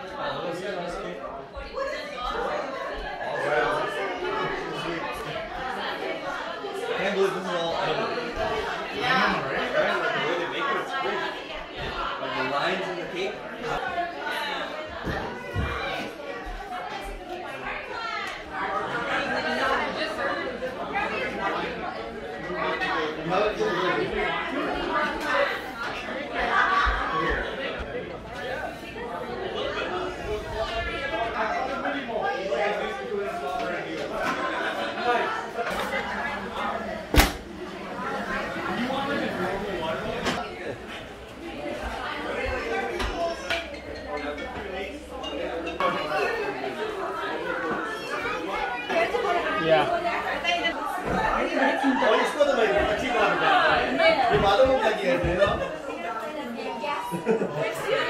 Can't believe this is all edible. Yeah. Right? Like the way they make it, it's great. Like the lines in the cake. Oh, इसको तो मैं अच्छी बात बता रहा हूँ। ये बातों में क्या किया है?